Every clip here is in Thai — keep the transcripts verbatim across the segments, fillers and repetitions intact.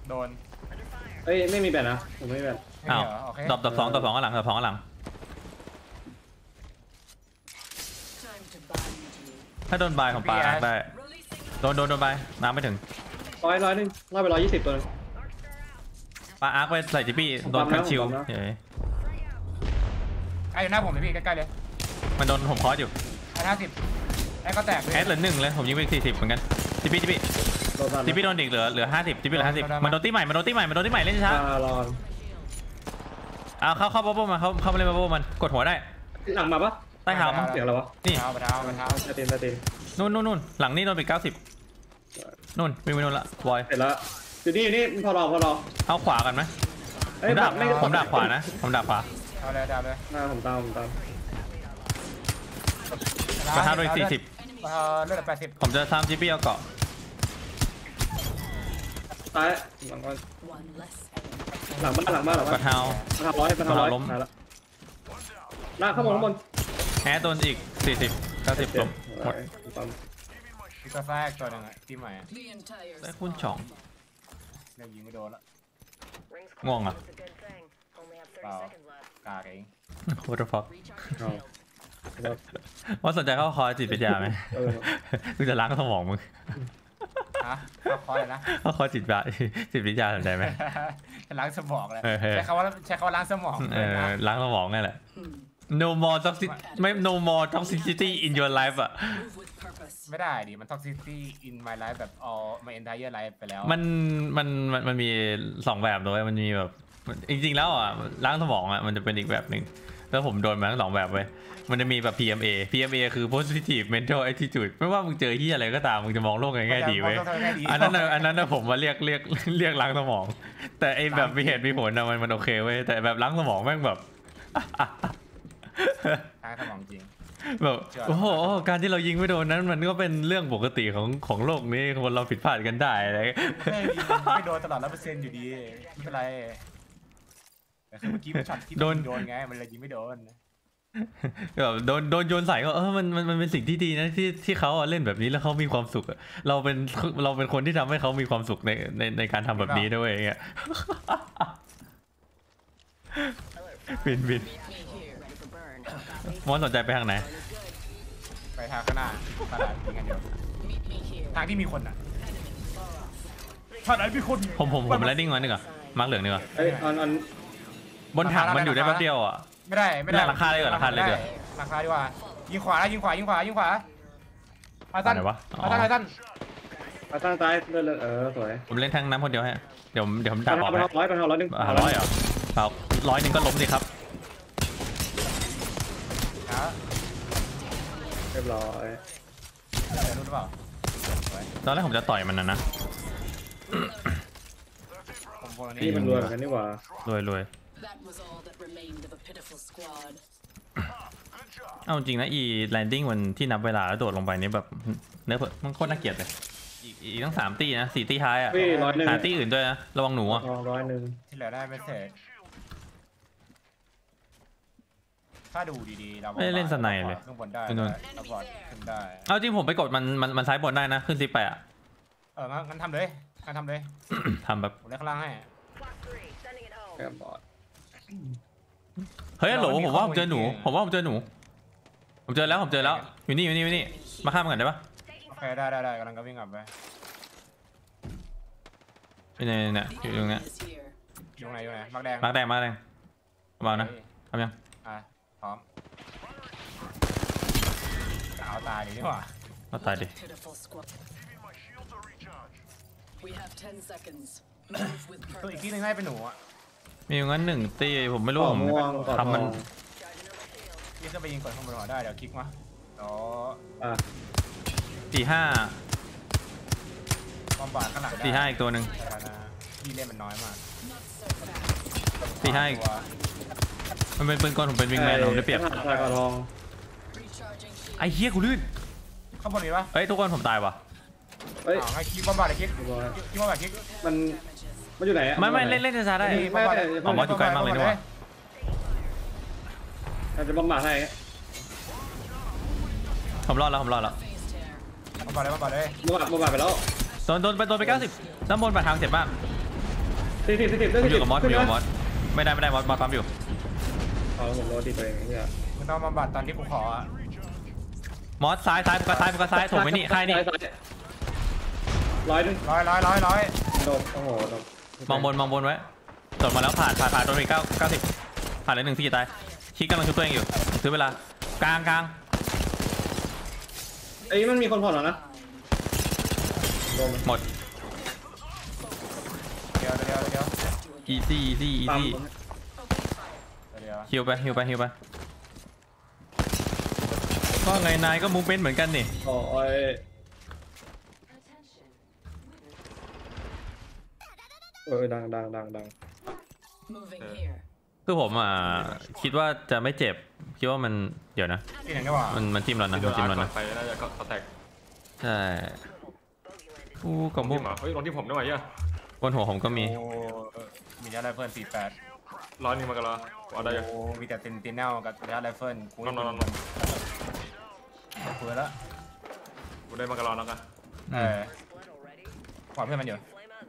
โดนเอ้ยไม่มีแบบนะผมไม่มีแบบอ้าวดอบดอบสองดอบสองข้างหลังดอบสองข้างหลังถ้าโดนบายของปลาได้โดนโดนโดนบายน้ำไม่ถึงร้อยร้อยหนึ่งร้อยไปร้อยยี่สิบตัวนึงปลาอาร์คไปใส่จิปี้โดนคันชิวเฮ้ยไอ้อยู่หน้าผมเลยพี่ใกล้ๆเลยมันโดนผมคอสอยู่ไอ้ห้าสิบไอ้ก็แตกแอดเหลือหนึ่งเลยผมยิงไปสี่สิบเหมือนกันจิปี้จิปี้จิปี้โดนอีกเหลือเหลือห้าสิบจิปี้เหลือห้าสิบมันโดนตีใหม่มันโดนตีใหม่มันโดนตีใหม่เล่นช้าเอาเข้าเข้าบับเบิ้ลมาเข้าเข้ามาเล่นบับเบิ้ลมันกดหัวได้หลังมาปะใต้เท้าเสียงอะไรวะนี่เท้าเท้าเท้าตาตีนตาตีนนู่นนู่นนู่นหลังนี่โดนไปเก้าสิบนู่นวิ่งไปนู่นละบอยเสร็จแล้วอยู่นี่อยู่นี่พอรอพอรอเอาขวากันไหมผมดับผมดับขวานะผมดับขวาเอาเลยดับเลยหน้าผมตามผมตามกระทะโดยสี่สิบเลือดแปดสิบผมจะซ้ำจิปี้เอาเกาะซ้ายหลังหลังบ้านหลังบ้านหลังบ้านกระเท้าระเท้าร้อยกระเท้าร้อยล้มลากข้างบนข้างบนแฮโดนอีกสี่สิบเก้าสิบล้มหมดที่กาแฟตัวหนึ่งอ่ะที่ใหม่ได้คุณช่องเรื่องยิงไม่โดนละง่วงอ่ะเปล่ากาเอง What the fuck ว่าสนใจเข้าคอจิตวิทยาไหมกูจะล้างสมองมึงฮะเข้าคอเลยนะเข้าคอจิตวิทยาจิตวิทยาสนใจไหมล้างสมองเลยใช้คำว่าใช้คำว่าล้างสมองเออล้างสมองนี่แหละ no more toxic ไม่ no more toxicity in your life อ่ะไม่ได้ดิมัน toxicity in my life แบบ all my entire life ไปแล้วมันมันมันมีสองแบบด้วยมันมีแบบจริงๆแล้วอ่ะล้างสมองอ่ะมันจะเป็นอีกแบบหนึ่งแล้วผมโดนมาทั้งสองแบบเว้ยมันจะมีแบบ พี เอ็ม เอ พี เอ็ม เอ คือ positive mental attitude ไม่ว่ามึงเจอที่อะไรก็ตามมึงจะมองโลกในแง่ดีเว้ยอันนั้นอันนั้นผมมาเรียกเรียกเรียกล้างสมองแต่ไอแบบมีเหตุมีผลนะมันมันโอเคเว้ยแต่แบบล้างสมองแม่งแบบล้างสมองจริงแบบโอ้โหการที่เรายิงไม่โดนนั้นมันก็เป็นเรื่องปกติของของโลกนี้คนเราผิดพลาดกันได้อะไรไม่โดนตลอดร้อยเปอร์เซ็นต์อยู่ดีไม่เป็นไรแต่คือเมื่อกี้มันช็อตที่โดนโดนไงมันเลยยิงไม่โดนแบบโดนโดนโยนใส่ก็เออมันมันมันเป็นสิ่งที่ดีนะที่ที่เขาเล่นแบบนี้แล้วเขามีความสุขเราเป็นเราเป็นคนที่ทำให้เขามีความสุขในในในการทำแบบนี้ด้วยอย่างเงี้ยบินบินมอนสนใจไปทางไหนไปทางข้างหน้าตลาดยิงกันเดียวทางที่มีคนอ่ะทางไหนมีคนผมผมผมแลนดิ้งมาหนึ่งอ่ะมาร์กเหลืองหนึ่งอ่ะเอ้ยอันอันบนถังมันอยู่ได้แป๊บเดียวอ่ะไม่ได้ไม่ได้ราคาเลยเหรอราคาเลยเหรอราคาดีกว่ายิงขวายิงขวายิงขวายิงขวาอาตันวะอาตันอาตันอาตันตายเลื่อนเออสวยผมเล่นทั้งน้ำคนเดียวฮะเดี๋ยวเดี๋ยวผมด่าบอกให้ร้อยเป็นร้อยหนึ่งร้อยเหรอเปล่าร้อยหนึ่งก็ล้มสิครับเรียบร้อยรู้หรือเปล่าตอนแรกผมจะต่อยมันนะนะนี่มันรวยกันนี่หว่ารวยรวยเอาจริงนะอีแลนดิ้งวันที่นับเวลาแล้วโดดลงไปนี่แบบเนื้อมันโคตรน่าเกลียดเลยอีกอีกตั้งสามตีนะสี่ตีท้ายอ่ะหาตีอื่นด้วยนะระวังหนูอ่ะร้อยหนึ่งที่เหลือได้ไม่เสร็จถ้าดูดีๆเราไม่เล่นสไนเลยขึ้นบนได้เราบอดขึ้นได้เอาจริงผมไปกดมันมันมันซ้ายบนได้นะขึ้นซีแปะเอองั้นทำเลยงั้นทำเลยทำแบบผมเล่นข้างล่างให้แกบอดเฮ้ยโหลผมว่าผมเจอหนูผมว่าผมเจอหนูผมเจอแล้วผมเจอแล้วอยู่นี่อยู่นี่อยู่นี่มาข้ามกันได้ปะโอเคได้ได้ได้กำลังก็วิ่งกลับไปเป็นไงเนี่ยอยู่ตรงนี้อยู่ไหนอยู่ไหนมักแดงมักแดงมักแดงมานะทำยังอ่ะพร้อมเอาตายดิดีกว่าเอาตายดิตัวอีกที่นึงให้เป็นหนูอ่ะมีงั้นหนึ่งตีผมไม่รู้ผมทำมันนี่จะไปยิงก่อนข้างบนหัวได้เดี๋ยวคลิกมาอ๋อสี่ห้าบอมบ์ข้างหลังสี่ห้าอีกตัวหนึ่งที่เล่นมันน้อยมากสี่ห้าอีกมันเป็นปืนกลผมเป็นวิงแมนผมได้เปรียบไอ้เหี้ยกูลื่นข้างบนนี้ปะเฮ้ยทุกคนผมตายวะเฮ้ยให้คลิกบอมบ์เลยคลิกคลิกบอมบ์คลิกมันมันอยู่ไหนไม่ไม่เล่นเล่นช้าได้ไม่ไม่ผมว่าอยู่ใกล้มากเลยด้วยอาจจะบอมบ์ให้ผมรอดแล้วผมรอดแล้วบอมบ์เลยบอมบ์เลยบอมบ์บอมบ์ไปแล้วโดนโดนไปโดนไปเก้าสิบด้านบนปะทางเจ็บมากสี่สิบสี่สิบผมอยู่กับมอสผมอยู่กับมอสไม่ได้ไม่ได้มอสมอสปั๊มอยู่เอาผมโดนตีตัวเองเนี่ยมึงต้องบำบัดตอนที่กูขออะมอสซ้ายซ้ายโฟกัสซ้ายโฟกัสซ้ายถมไว้นี่ค่ายนี่ร้อยหนึ่งร้อยร้อยร้อยร้อยโดนโอ้โหโดนมองบนมองบนไว้ตดมาแล้วผ่านผ่านผ่านโดนไปเก้าเก้าสิบผ่านเลยหนึ่งที่ตายคิดกำลังชุบตัวเองอยู่ซื้อเวลากลางกลางไอ้มันมีคนผ่อนแล้วนะโดนหมดเดี๋ยวเดี๋ยวเดี๋ยวอีซี่อีซี่อีปั๊มซี่เดี๋ยวฮิวไปฮิวไปฮิวไปก็ไงนายก็มูฟเมนต์เหมือนกันนี่โอ้ยเออดังดังดังดัง Moving here. คือผมอ่ะคิดว่าจะไม่เจ็บคิดว่ามันเดี๋ยวนะที่ไหนดีกว่ามันมันจิ้มแล้วนะโดมัน นจิ้มอาแล้วก่อนะนไปน่าจะเขาแตกใช่อู้กลองงบุที่กหมาเฮ้ยลงที่ผมด้วยเหี้ยบนหัวผมก็มีโอ้มียาไรเฟิลสี่แปดร้อยหนึงมากันแล้วเอาได้ยังโอ้มีแต่ตินตินแนลกับยาไรเฟิลกูนอนนอนนอนเผื่อแล้วกูได้มากันแล้วนะเออขวาเพื่อนมันอยู่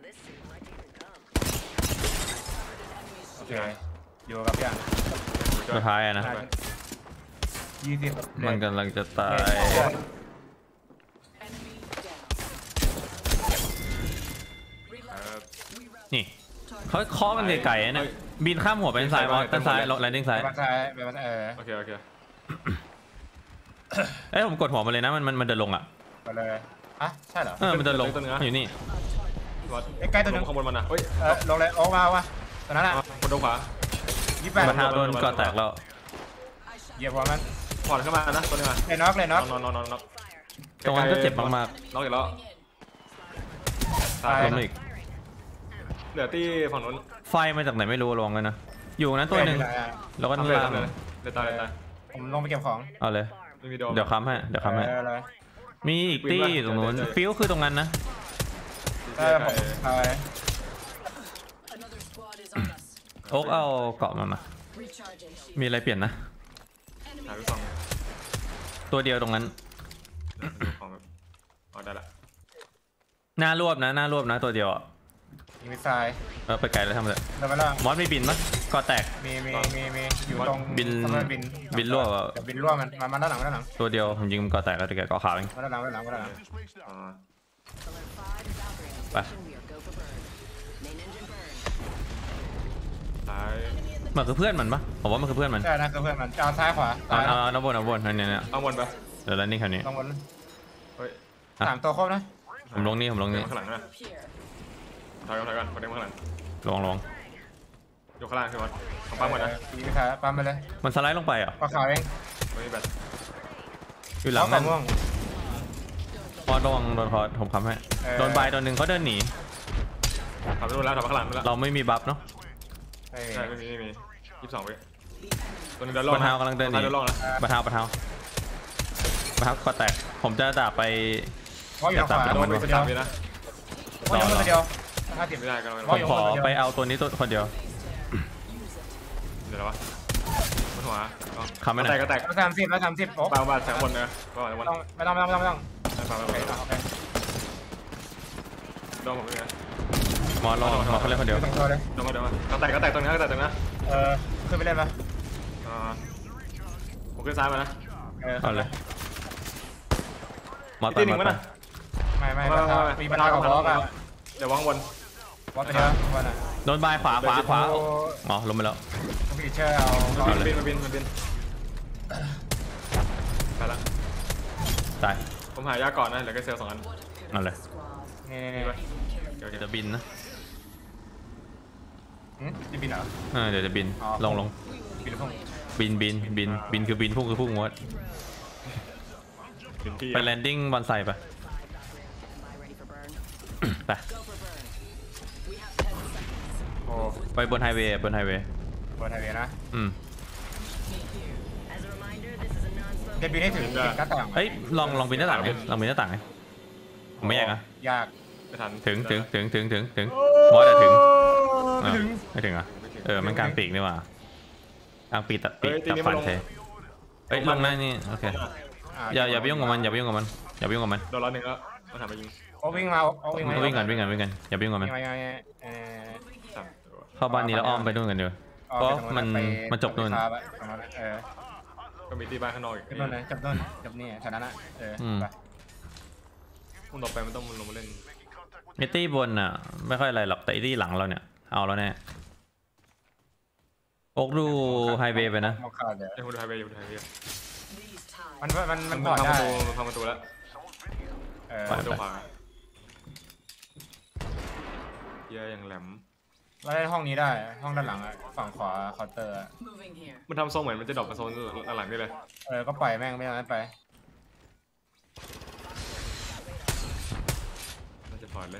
โอเคอยู่กับยังสุดท้ายอะนะยี่สิบมันกำลังจะตาย Enemy down. เออนี่เขาเคาะกันไกลๆนะบินข้ามหัวไปทางซ้ายมอสด้านซ้ายแลนดิ้งซ้ายไปซ้ายไปซ้ายเออโอเคโอเคเอ้ยผมกดหัวมาเลยนะมันมันมันเดินลงอ่ะไปเลยอ่ะใช่เหรอเออมันเดินลงอยู่นี่วัดใกล้ตัวนึงข้างบนมันนะเฮ้ยเออลงเลยโอ้มาวะตอนนั้นอ่ะคนตรงขวายี่สิบแปดมาท้าโดนก่อแตกแล้วเหยียบหัวมันผ่อนเข้ามานะตัวนี้มาเลยน็อกเลยน็อกนอนนอนนอนนอนตรงนั้นก็เจ็บมากน็อกอีกแล้วๆตายล้มอีกเหลือที่ฝั่งนู้นไฟมาจากไหนไม่รู้ลองกันนะอยู่นั้นตัวหนึ่งแล้วก็ทำเลยล่างทำเลยเดี๋ยวตายเดี๋ยวตายผมลงไปเก็บของเอาเลยไม่มีโดนเดี๋ยวค้ำให้เดี๋ยวค้ำให้เออเลยมีอีกตี้อยู่ตรงนู้นฟิวคือตรงนั้นนะเออผมเออ Another squad is on us. โอ๊กเอาเกาะมามา Recharging shield. มีอะไรเปลี่ยนนะหายไปสองตัวเดียวตรงนั้นดูของแบบเอาได้ละหน้ารวบนะหน้ารวบนะตัวเดียวอ่ะมีมิสไซล์เออไปไกลแล้วทำเลยเดินไปแล้วมอสไม่บินปะก่อแตกมีมีมีมีอยู่ตรงบินสะพานบินบินรั่วอะเดี๋ยวบินรั่วมันมามาด้านหลังมาด้านหลังตัวเดียวผมยิงมันก่อแตกแล้วแต่แกก่อขาวเองมาด้านหลังมาด้านหลังมาด้านหลังอ่าไปตายมันคือเพื่อนมันปะผมว่ามันคือเพื่อนมันใช่นะคือเพื่อนมันจะเอาซ้ายขวาเอาซ้ายเอาเอาน้ำบนน้ำบนอันเนี้ยเนี่ยเอาวนไปเดี๋ยวแลนดิ้งแถวนี้ลงบนเฮ้ยสามตัวครบนะผมลงนี่ผมลงนี่ข้างหลังนะ Here. ถอยก่อนถอยก่อนประเด็นข้างหลังลงลงอยู่ข้างล่างคือวัดของปั๊มก่อนนะมีมิสไซล์ปั๊มไปเลยมันสไลด์ลงไปเหรอ่ะปลาขาวเองไม่มีแบตอยู่หลังปนั่ลาน ม่วงพอระวังโดนพอผมค้ำให้เออโดนใบตัวหนึ่งเขาเดินหนีขับไปนู่นแล้วขับไปข้างหลังนู่นแล้วเราไม่มีบัฟเนาะเอ้ยใช่ไม่มีไม่มียี่สิบสองวิตัวนึงเดินล่องบัตรเท้ากำลังเดินหนีเดินล่องนะปะเท้าปะเท้าปะเท้าก่อแตกผมจะด่าไปว่าอยู่ทางขวาอย่าโดตามนไปไปตัวเดียวสามวินะว่าอยู่ตัวเดียวห้าสิบไม่ได้กันเลยผมขอไปเอาตัวนี้ตัวคนเดียวเดี๋ยววะมันหัวค้ำไม่หน่แตอยกก็แตกแล้วสามสิบแล้วสามสิบโอ้ปาบาแสงบนนะปาบาไม่บนต้องไม่ต้องไม่ต้องไม่ต้องปาบาโอเคบาโอเคโดนผมเลยนะมอสลงมอสเขาเล่นคนเดียวไม่ต้องตัวเลยโดนมาโดนมาก็แตกก็แตกตรงนี้ก็แตกตรงนี้เออขึ้นไปเล่นปะอ่าผมขึ้นซ้ายมานะเออเอาเลยมอสตีตามหนึ่มางมั้ยตามนะไม่ไม่ปัญหามีปัญหากับบล็อกอะเดี๋ยววางบนบล็อกไปเดียวบอลอะโดนใบขวาขวาขวาโอ้อ๋อลงไปแล้วผมผิดเชื่อเอามาบินมาบินมาบินไปละตายผมหายาก่อนนะเหลือแค่เซลล์สองอันเอาเลยนี่นี่นี่โอเคเดี๋ยวจะบินนะหืมจะบินเหรอเออเดี๋ยวจะบินอ๋อลงลงบินหรือพุ่งบินบินบินบินคือบินพุ่งคือพุ่งมดบินที่ไปแลนดิ้งบอลไซไปไปโอ้ไปบนไฮเวย์บนไฮเวย์บนไฮเวย์นะอืมจะบินให้ถึงถึงหน้าต่างเฮ้ยลองลองบินหน้าต่างดิลองบินหน้าต่างดิผมไม่อยากนะยากไม่ทันถึงถึงถึงถึงถึงถึงมอสจะถึงอ้าวไม่ถึงอ่ะเออมันกลางปีกนี่หว่ากลางปีกตัดปีกตัดฟันเทเฮ้ยลงหน้านี่โอเคอย่าอย่าไปยุ่งกับมันอย่าไปยุ่งกับมันอย่าไปยุ่งกับมันโดนร้อยหนึ่งแล้วมาถามไปยิงโอ้วิ่งมาโอ้วิ่งมาวิ่งกันวิ่งกันวิ่งกันอย่าไปยุ่งกับมันวิ่งมาวิ่งมาเออสามเข้าบ้านนี้แล้วอ้อมไปนู่นกันเดี๋ยวออกเพราะไปตรงมันไปมันจบนู่นไปคาบอะตรงนั้นเออก็มีที่บ้านข้างนอกอีกจับต้นเลยจับต้นจับนี่แถวนั้นอะเออไปมันต่อไปมันต้องลงมาเล่นไอตี้บนอ่ะไม่ค่อยอะไรหรอกแต่ไอตี้หลังเราเนี่ยเอาแล้วแน่โอ๊กดูไฮเวย์ไปนะมองขาดเลยไอ้คนดูไฮเวย์อยู่ไฮเวย์ These ties. มันมันมันมันพอพังปได้ระตูมันพังประตูแล้วเออประตูขวาเหี้ยอย่างแหลมเราได้ห้องนี้ได้ห้องด้านหลังอะฝั่งขวาเคาน์เตอร์อะ Moving here. มันทำทรงเหมือนมันจะดรอปมาโซนหลังๆนี่เลยเออก็ปล่อยแม่งไม่งั้นไปมันจะปล่อยเล่น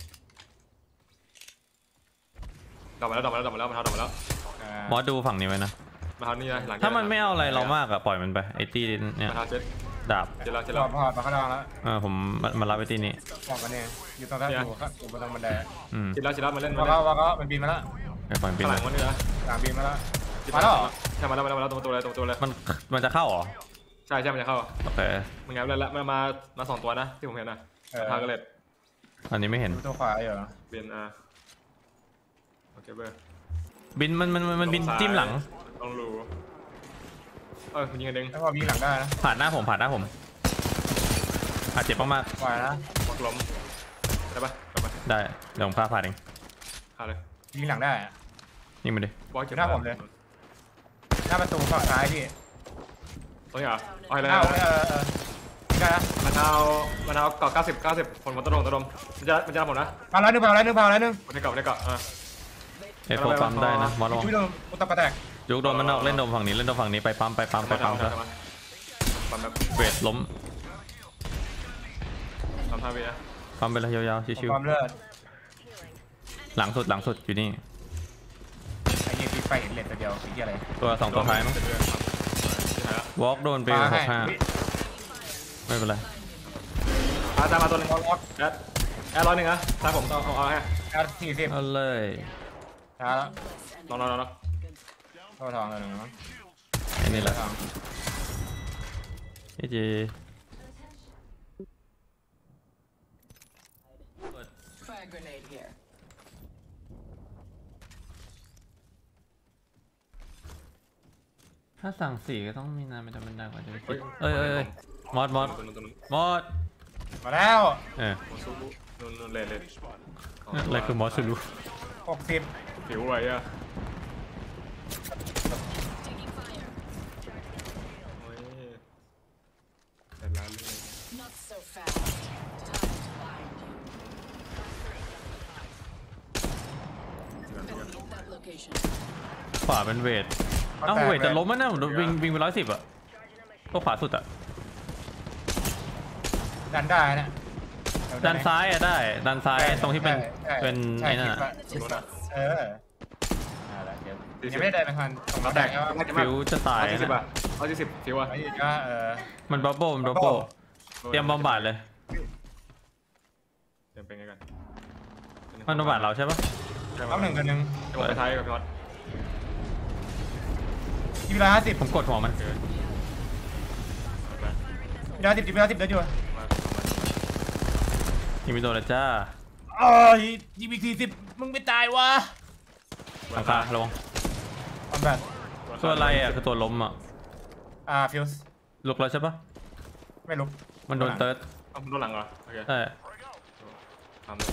ดรอปมาแล้วดรอปมาแล้วดรอปมาแล้วมันดรอปมาแล้วเอมอสดูฝั่งนี้ไว้นะมาเท้านี่นะหลังถ้ามันไม่เอาอะไรเรามากอะปล่อยมันไปไอตี้เนี่ยมาเท้าเจ็ดดาบเจ็ดแล้วเจ็ดรแล้อวพอมาข้างล่างแล้วเออผมมามารับไอตี้นี้บอกกันเนี่ยอยู่ตรงท่าอยู่ข้างอยู่บนตรงบันไดอืมเจ็ดแล้วเจ็ดแล้วมาเล่นว่ามาก็เล่นว่าก็มันบินมาแล้วไปปล่อยมันบินข้างหเลลังยมันนี่นะกลางบินมาแล้วมาแล้วเหรอใช่มาแล้วมาแล้วมาแล้วตรงประตูเลยตรงประตูเลยมันมันจะเข้าเหรอใช่ใช่มันจะเข้าโอเคมันงับแล้วมามามาสองตัวนะที่ผมเห็นนะมาทางกระเล็ดอันนี้ไม่เห็นตัวขวาอยู่เป็นอ่าโอเคเบอร์บินมันมันมันมันบินจิ้มหลังต้องรู้เออมันยิงกันเองแล้วพอบินหลังได้นะผ่านหน้าผมผ่านหน้าผมอาจเจ็บมากปล่อยนะบล็อกล้มได้ปะได้ปะๆได้เดี๋ยวผมพาผ่านเองฆ่าเลยยิงหลังได้นี่มาดิบล็อกเจ็บหน้าผมเลย หน้าประตูฝั่งซ้ายพี่ตรงนี้เหรอเอาเลยเอาเออเออได้นะมันเอามันเอาเกาะเก้าสิบเก้าสิบคนบนตะดมตะดมมันจะมันจะทำผมนะพาร้อยหนึ่งพาร้อยหนึ่งพาร้อยหนึ่งมันได้เกาะมันได้เกาะอ่าเอฟโฟปั๊มได้นะมอสลองช่วยโดนอุตตะกระแตกยุกโดนมันนอกเล่นโดมฝั่งนี้เล่นโดมฝั่งนี้ไปปั๊มไปปั๊มไปปั๊มซะปั๊มแบบเวทล้มปั๊มท่าวีนะปั๊มไปเลยยาวๆชิวความเลือดๆหลังสุดหลังสุดอยู่นี่ไอ้ยี่ปีไปเห็นเลนตัวเดียวไอ้ยี่อะไรตัวสองตัวท้ายมั้งที่ไหนละวอล์กโดนไปหกห้าไม่เป็นไรอาจารย์มาตัวนึงแอดแอดร้อยหนึ่งนะตามผมต้องเอาเอาให้อาร์สี่สิบเอาเลยช้าแล้วลองลองลองเข้าทองเลยหนึ่งมั้งอันนี้แหละทองพี่จี Frag grenade here. ถ้าสั่งสี่ก็ต้องมีนานไม่จำเป็นได้กว่าจะไปคิดเอ้ยเอ้ยเอ้ยมอสมอสตัวนึงตัวนึงมอสมาแล้วเออโมซูบุนู่นนู่นเลนเลนอะไรคือมอสซูรุหกสิบผิวไว้อะ Taking fire. โอ้ยแต่ละเรื่อง Not so fast. Time to bind you. Hit that location. ขวาเป็นเวทเอ้าเวทจะล้มมั้ยนะผมวิ่งวิ่งไปร้อยสิบอะก็ขวาสุดอะดันได้นะด้านซ้ายอะได้ด้านซ้ายตรงที่เป็นเป็นไอ้นั่นอะเออยังไม่ได้ไปพันตรงเรากระแตแตกกน่าจะฟิวจะตายเอาที่สิบนะอ่ะเอาที่สิบฟิวอ่ะไอ้ก็เออมันบับเบิ้ลมันบับเบิ้ลเตรียมบอมบาดเลยเตรียมเป็นไงกันมันบอมบาดเราใช่ปะต้องหนึ่งกับหนึ่งจะบอกไปท้ายกับพี่น็อตยี่สิบห้าสิบผมกดหัวมันยี่สิบห้าสิบยี่สิบห้าสิบเดี๋ยวอยู่ยิงไม่โดนเลยจ้าเอ้ยยี่สิบสี่สิบมึงไม่ตายวะหลังคาระวังคอมแบทตัวอะไรอะคือตัวล้มอะอ่าฟิวส์ลุกแล้วใช่ปะไม่ลุกมันโดนเติร์ดเอาผมโดนหลังเหรอโอเคใช่ทำเลย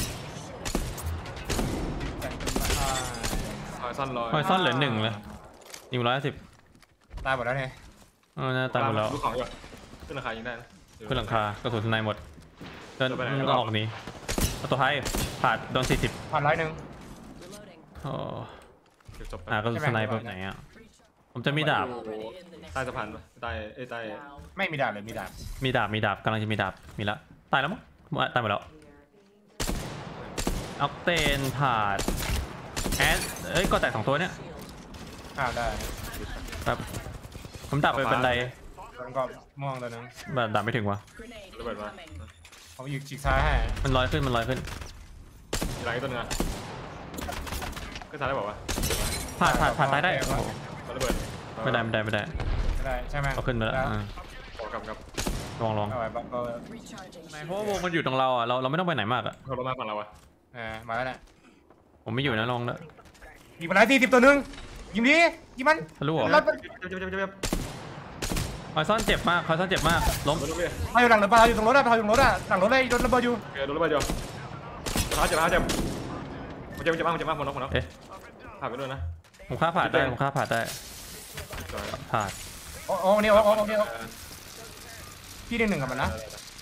หอยซ่อนลอยหอยซ่อนเหลือหนึ่งเลยยิงร้อยสิบตายหมดแล้วเนี่ยเออน่าตายหมดแล้วลูกของอยู่ขึ้นราคายิงได้นะขึ้นหลังคากระสุนทนายหมดเดินมันก็ออกหนี้เอาตัวท้ายผ่านโดนสี่สิบผ่านร้อยหนึ่ง Reloading. โอ้เก็บจบไปอ่ากระสุนทนายแบบไหนอะผมจะมีดาบ Already in the next ใต้สะพานปะใต้เอ้ยใต้ now. ไม่มีดาบเลยมีดาบมีดาบมีดาบกำลังจะมีดาบมีละตายแล้วมั้งตายหมดแล้วออกเตนผ่านแอดเอ้ยก็แตกสองตัวเนี่ยข้าวได้ครับผมดับไปเป็นไรแล้วก็ม่วงตัวนึงแบบดับไม่ถึงวะ Grenade ระเบิดมา incoming. ผมอยู่ฉีกซ้ายให้มันลอยขึ้นมันลอยขึ้นหลังอีกตัวนึงอ่ะก็ซ้ายได้บอกว่าผ่านผ่านผ่านตายได้โอ้โหระเบิดไม่ได้ไม่ได้ไม่ได้ไม่ได้ใช่ไหมเอาขึ้นไปแล้วอ่าขอกลับกับลองลองเอาไว้บัฟก็ Recharging เพราะว่าวงมันอยู่ตรงเราอ่ะเราเราไม่ต้องไปไหนมากอ่ะเขาลงมาฝั่งเราอ่ะเออมาแล้วแหละผมไม่อยู่นะลองแล้วมยิงมาแล้วสี่สิบตัวหนึ่งยิงดิยิงมันทะลุเหรอแล้วเจ็บเจ็บเจ็บเจ็บคอยซ่อนเจ็บมากคอยซ่อนเจ็บมากล้มโดนลูกพี่มาอยู่หลังรถเราอยู่ตรงรถอะเราอยู่ตรงรถอะหลังรถเลยโดนระเบิดอยู่โอเคโดนลูกไปเดียวเจ็บมากเจ็บมากเจ็บเจ็บมากเจ็บมากคนน้องคนน้องเอ๊ะผ่านไปด้วยนะผมฆ่าผ่านได้ผมฆ่าผ่านได้ผ่านโอ้โอ้นี่โอ้โอ้โอ้นี่พี่หนึ่งหนึ่งกับมันนะ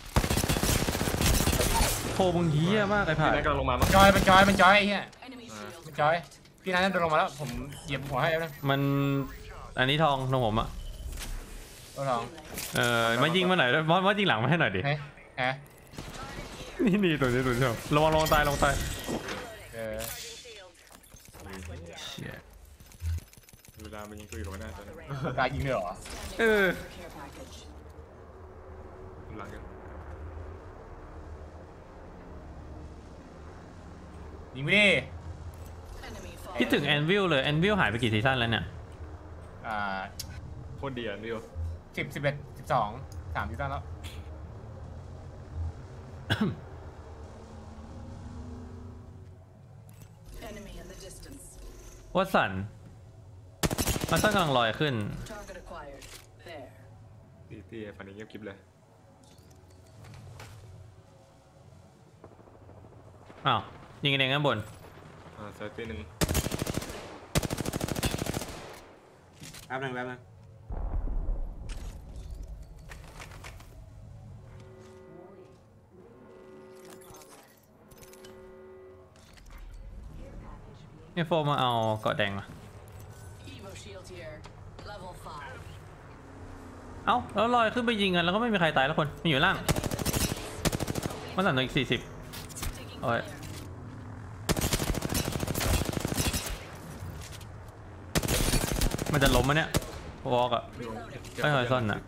โคมึงเหี้ยมากไอ้ผ่านพี่นายกำลังลงมามั้งจอยมันจอยมันจอยไอ้เหี้ย Enemy shield มันจอยพี่นั้นโดนลงมาแล้วผมเหยียบหัวให้แล้วนะมันอันนี้ทองตรงผมอะตัวทองเออมายิงมาหน่อยด้วยมอสมอสยิงหลังมาให้หน่อยดิเฮ้ยแฮะนี่นี่ตัวนี้ตัวนี้ระวังระวังตายระวังตายเออเชี่ยเวลามันยิงกูอยู่ตรงนั้นตอนนี้กายยิงเลยเหรอเออ care package. หลังกันยิงไม่ดิ Enemy คิด far. ถึงแอนวิลเลยแอนวิลหายไปกี่ซีซั่นแล้วเนี่ยอ่าโคตรดีอ่ะนิวสิบสิบเอ็ดสิบสองสามที่ตั้งแล้ว Enemy in the distance. วัตสันวัตสันกำลังลอยขึ้น Target acquired. There. ตีตีฝันนี้เงียบกิ๊บเลยอ้าวยิงกันเองข้างบนอ่าเซตตีหนึ่งแป๊บนึงแป๊บนึงนี่โฟมมาเอาเกาะแดงมา Evo shield here. Level five. เอ้าแล้วลอยขึ้นไปยิงกันแล้วก็ไม่มีใครตายแล้วคนมันอยู่ล่างวัตสันตัวอีกสี่สิบ Taking Alright. fire. มันจะล้มมะเนี่ยวอล์กอะ ไม่เคยซ่อนน่ะ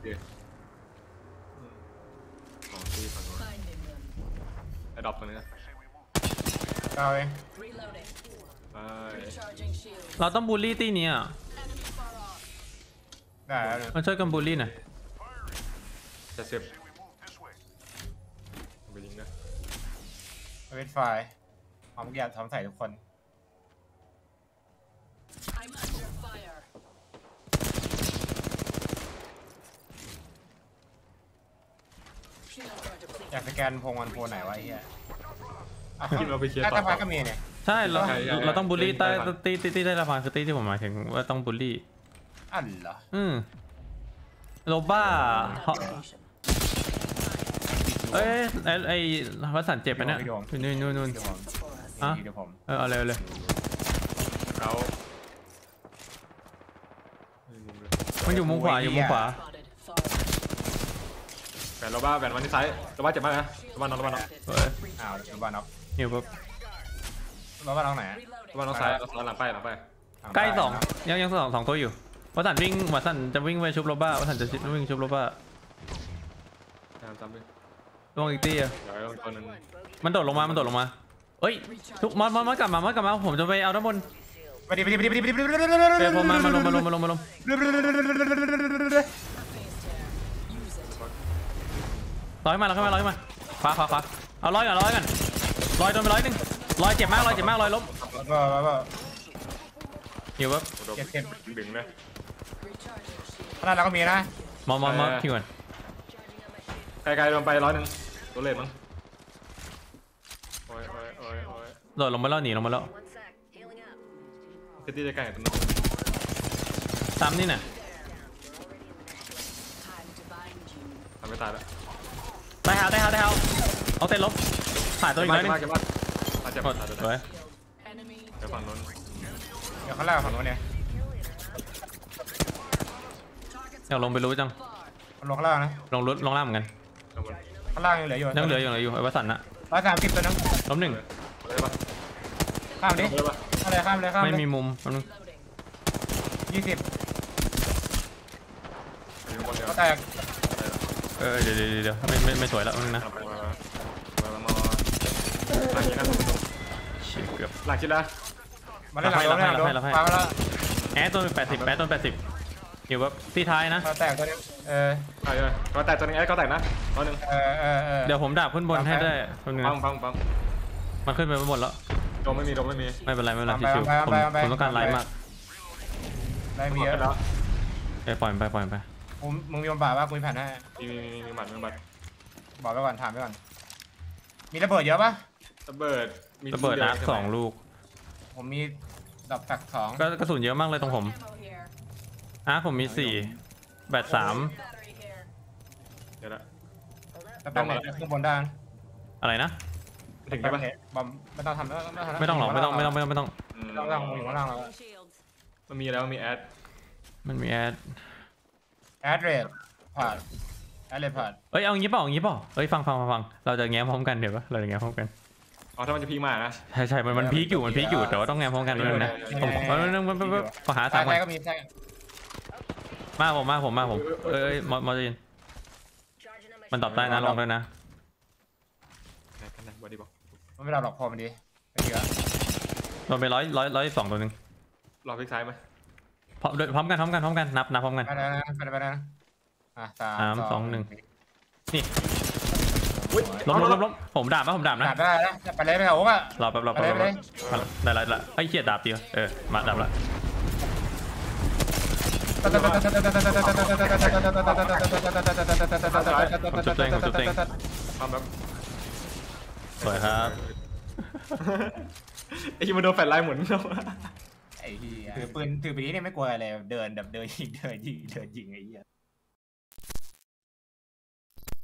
สองตีฝั่งโน้น Finding them. ไอ้ดรอปตรงนี้นะกาวเอง Reloading. ไป Recharging shield. เราต้องบูลลี่ตี้นี้อะ Enemy far off. ได้แล้วเนี่ยมาช่วยกันบูลลี่หน่อยจะเสียบไปยิงนะเวทไฟเอาทุกอย่างทำใส่ทุกคน I'm under fire. อยากสแกนพงวันโพไหนวะไอ้เหี้ยอ่ะคิดว่าไปเคลียร์ใต้ต่อสะพานก็มีเนี่ยใช่เราใช่ใช่เราต้องบูลลี่ใช่ใต้ใช่ตีตีตีใต้สะพานคือตีที่ผมหมายถึงว่าต้องบูลลี่อันเหรออืมโลบ้าเพราะ Location. เอ้ยไอ้ไอ้วัตสันเจ็บไปเนี่ยนู่นนู่นนู่นเดี๋ยวผม For us. อ่ะเดี๋ยวผมเออเอาเร็วเลยเขามันอยู่มุมขวาอยู่มุมขวา Spotted. Far off. แบนเราบ้าแบนวันที่ซ้ายเราบ้าเจ็บมากนะเราบ้านน้องเราบ้านน้องเอออ้าวรถบ้านน็อกอยู่แบบรถบ้านน็อกไหนอะเราบ้านน้องซ้ายเราซ้ายหลังไปหลังไปใกล้สองยังยังสองสองตัวอยู่วัตสันวิ่งวัตสันจะวิ่งไปชุบโลบ้าวัตสันจะวิ่งชุบโลบ้าตามตามไปลงอีกตีอะเดี๋ยวลงตัวหนึ่งมันโดดลงมามันโดดลงมาเอ้ยทุกมอสมอสมอสกลับมามอสกลับมาผมจะไปเอาด้านบนไปดิไปดิไปดิไปดิไปดิไปดิเดี๋ยวผมมามาลงมาลงมาลงมาลง Use it. ร้อยมาแล้วขึ้นมาร้อยมาขวาขวาขวาเอาร้อยก่อนร้อยก่อนร้อยโดนไปร้อยหนึ่งร้อยเจ็บมากร้อยเจ็บมากร้อยล้มบ้าบ้าบ้าอยู่แบบโดนดึงนะ Recharging shield. ขนาดเราก็มีนะมอสมอสมอสพี่ก่อนไกลๆโดนไปร้อยหนึ่งตัวเลนมั้งโอ้ยโอ้ยโอ้ยโอ้ยโดดลงมาแล้วหนีลงมาแล้วเซตตี้จะใกล้กับตัวนู้นซ้ำนี่น่ะ Time to bind you. ทำไม่ตายแล้วได้ฮาวได้ฮาวได้ฮาวเอาเต้นล้มถ่ายตัวอีกมาน้อยหนึงเก็บมาอาจจะหมดอาจจะสวย Enemy เดี๋ยวฝั่งนู้นเดี๋ยวเขาไล่ฝั่งโน้นเนี่ยอยากลงไปรู้จังมันลงข้างล่างนะลงรุดลงล่างเหมือนกันข้างบนข้างล่างยังเหลืออยู่ยังเหลืออยู่เหลืออยู่ไอ้วัสันนะร้อยสามสิบตัวนึงล้มหนึ่งได้ปะข้ามดิได้ปะข้ามเลยข้ามเลยข้ามไม่เลยมีมุมแป๊บนึง loading. ยี่สิบมีคนเดียวก็แตกเออเดี๋ยวเดี๋ยวเดี๋ยวไม่ไม่ไม่สวยแล้วนึงนะมามามาหลังนี้นะเชี่ยเกือบหลังชิดแล้วมาเล่นหลังโดนเล่นหลังโดนปามาแล้วแอดตัวแปดสิบแอดตัวแปดสิบอยู่แบบที่ท้ายนะก็แตกตัวนี้เออใช่เลยก็แตกตัวนึงไอ้ก็แตกนะตัวหนึ่งเออเออเออเดี๋ยวผมดาบขึ้นบนให้ได้แป๊บนึงปันะงปังปังมันขึ้นไปบนแล้วโดมไม่มีโดมไม่มีไม่เป็นไรไม่เป็นไรชิวๆผมผมต้องการไลฟ์มากได้มีเยอะแล้วไปปล่อยมันไปปล่อยมันไปกูมึงมีบอมบ่าว่ากูมีแผ่นให้มีมีมีมีบัตรมีบัตรบอกไปก่อนถามไปก่อนมีระเบิดเยอะปะระเบิดมีระเบิดที่อาร์คใช่ไหมสองลูกผมมีดอกแตกสองก็กระสุนเยอะมากเลยตรงผม Ammo here. อาร์คผมมีสี่แบตสาม Battery here. เดี๋ยวละแต่เป็นไหนขึ้นบนได้อะไรนะถึงได้ปะบอมไม่ต้องทำไม่ต้องไม่ต้องหรอกไม่ต้องไม่ต้องไม่ต้องไม่ต้องอืมไม่ต้องต้องอยู่ข้างล่างแล้ว New shields. มันมีแล้วมีแอดมันมีแอดแอดเรดผ่านแอดเรดผ่านเอ้ยเอางี้เปล่าเอางี้เปล่าเอ้ยฟังฟังฟังฟังเราจะแง้มพร้อมกันเดี๋ยวปะเราจะแง้มพร้อมกันอ๋อถ้ามันจะพีคมากนะใช่ใช่มันมันพีคอยู่มันพีคอยู่แต่ว่าต้องแง้มพร้อมกันนิดนึงนะผมผมนึงมันขอหาใช่สามก่อนก็มีใช่มาผมมาผมมาผมเอ้ยมอมอจิน Charging on my มันตอบได้นะลองด้วยนะไหนกันไหนบอดี้บอกมันไม่เราหลอกพอมันดีไม่เยอะโดนไปร้อยร้อยร้อยสองตัวหนึ่งรอพลิกซ้ายไหมพร้อมพร้อมกันพร้อมกันพร้อมกันนับนับพร้อมกันไปแล้วนะไปแล้วไปแล้วนะอ่ะสาสามมสองหนึ่ง นี่อุ้ยล้มล้มล้มล้มผมดาบนะผมดาบนะดาบได้นะไปเลยไปเอาโอ้ก็รอแป๊บรอแป๊บรอแป๊บได้ละได้ละไอ้เหี้ยดาบเดียวเออมาดาบละผมจุดตัวเองผมจุดตัวเองทำแบบสวยครับไอ้ที่มันโดนแฟลชไลท์หมุนไอ้เหี้ยถือปืนถือปืนนี้เนี่ยไม่กลัวอะไรเดินแบบเดินยิงเดินยิงเดินยิงไอ้เหี้ย